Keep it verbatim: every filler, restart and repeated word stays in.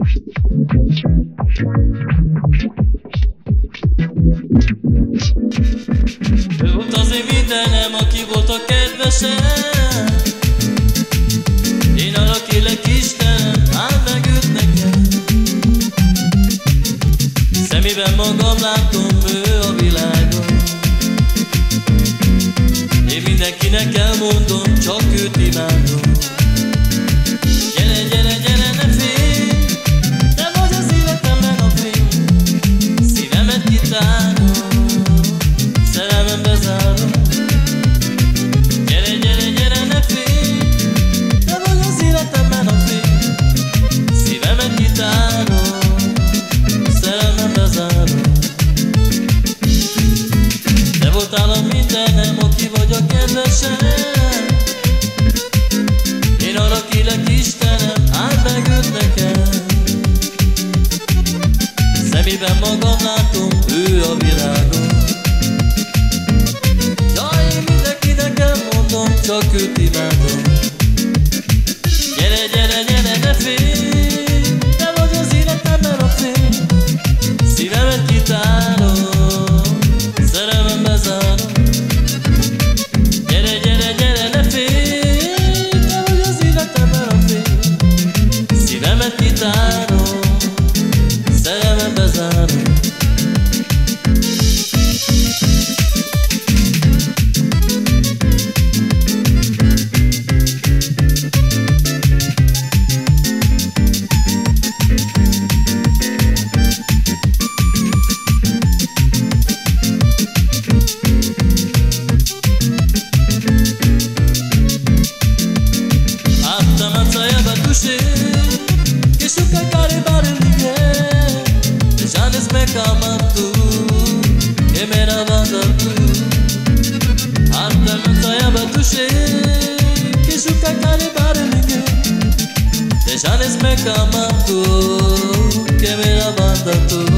Ő volt az én mindenem, aki volt a kedvesem. Én arra kérlek Istenem, áld meg őt nekem. Szemében magam látom, ő a világon. Én mindenkinek elmondom, csak őt imádom. Gyere, gyere, gyere, ne félj, te vagy az életemben a fény. Szívemet kitárom, szerelmembe zárom. Gyere, gyere, gyere, ne félj, te vagy az életemben a fény. Szívemet kitárom, szerelmembe zárom. Te voltál a mindenem, aki vagy a kedvesem. Én arra kérlek Istenem, áld meg őt nekem. Szemében magam látom, ő a világon. Jaj, én mindenkinek elmondom, csak őt imádom. Gyere, gyere, gyere, ne félj, te vagy az életemben a fény. Szívemet kitárom, szerelmembe zárom. Gyere, gyere, gyere, ne félj, te vagy az életemben a fény. Szívemet kitárom, szerelmembe zárom. Che suka care bare lighe janes me kama tu che mera vada tu anda mantaya batushe che suka care bare lighe janes me kama tu che mera vada tu